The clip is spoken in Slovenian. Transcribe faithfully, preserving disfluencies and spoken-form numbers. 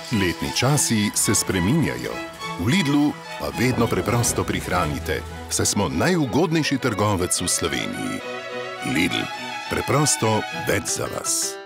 Letni časi se spreminjajo, v Lidlu pa vedno preprosto prihranite, saj smo najugodnejši trgovec v Sloveniji. Lidl, preprosto več za vas.